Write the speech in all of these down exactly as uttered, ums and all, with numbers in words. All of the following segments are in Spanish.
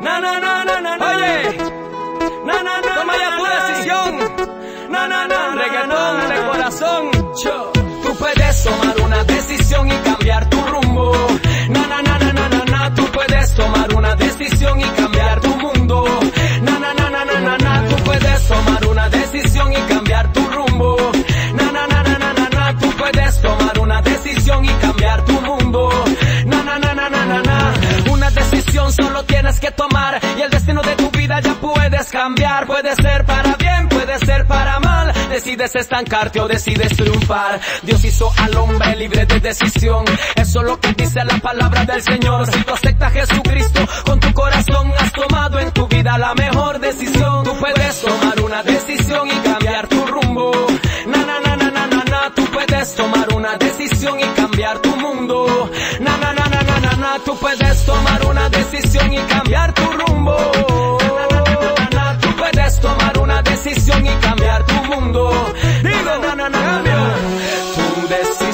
Na, na, na, na, na, na. Oye, na, na, na, toma ya tu decisión. Na, na, na, reggaetón de corazón. Yo. Tú puedes tomar una decisión y cambiar tu rumbo. Na, na, na, na, na, na, na. Tú puedes tomar una decisión y cambiar tu mundo. Na, na, na, na, na, na, na. Tú puedes tomar una decisión y cambiar tu rumbo. Na, na, na, na, na, na, na. Tú puedes tomar una decisión y cambiar tu mundo. Na, na, na, na, na, na, na. Una decisión solo tienes que tomar y el destino de tu vida ya puedes cambiar. Puede ser para bien, puede ser para mal. Decides estancarte o decides triunfar. Dios hizo al hombre libre de decisión. Eso es lo que dice la palabra del Señor. Si tú aceptas a Jesucristo con tu corazón, has tomado en tu vida la mejor decisión. Tú puedes tomar una decisión y cambiar tu rumbo. Na, na, na, na, na, na, na. Tú puedes tomar una decisión y cambiar tu mundo. Na, na, na, na, na, na, na. Tú puedes tomar una decisión y cambiar tu rumbo. Na, na, na, na, na, na. Tú puedes tomar una decisión y cambiar tu mundo. Digo, na, na, na, na, na. Tu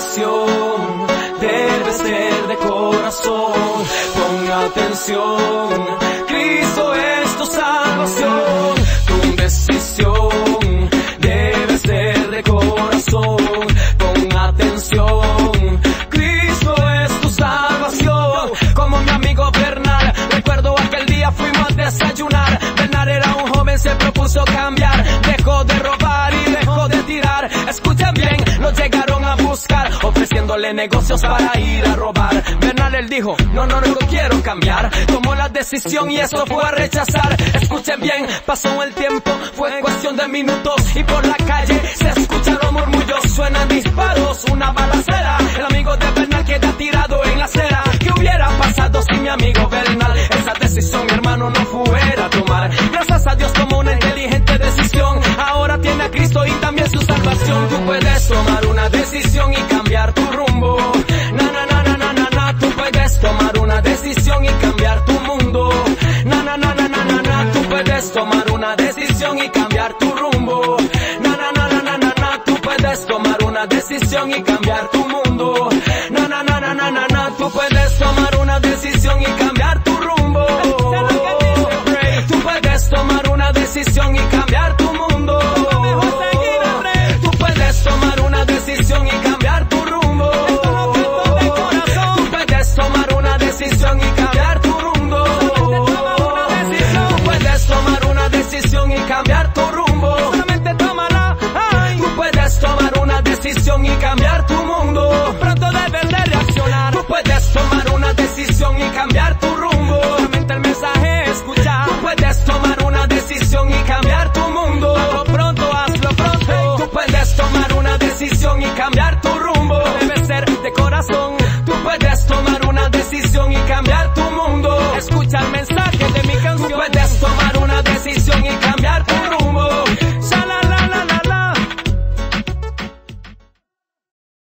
decisión debe ser de corazón. Pon atención, Cristo es tu salvación. Tu decisión debe ser de corazón. Pon atención, Cristo es tu salvación. Como mi amigo Bernal, recuerdo aquel día fuimos a desayunar. Bernal era un joven, se propuso cambiar. Dejó de robar y dejó de tirar. Escuchen bien, lo llegaron a buscar, ofreciéndole negocios para ir a robar. Bernal él dijo, no, no, no quiero cambiar. Tomó la decisión y eso fue a rechazar. Escuchen bien, pasó el tiempo, fue cuestión de minutos y por la calle se escucharon murmullos. Suenan disparos, una balacera. El amigo de Bernal queda tirado en la acera. ¿Qué hubiera pasado si mi amigo Bernal esa decisión, mi hermano, no fuera a tomar? Gracias a Dios tomó una inteligente decisión. Ahora tiene a Cristo y también su salvación. Tú puedes tomar una decisión y cambiar tu rumbo. Na, na, na, na, na, na, na. Tú puedes tomar una decisión y cambiar tu mundo. Na, na, na, na, na, na, na. Tú puedes tomar una decisión y cambiar tu rumbo. Na, na, na, na, na, na, na. Tú puedes tomar una decisión y cambiar tu mundo.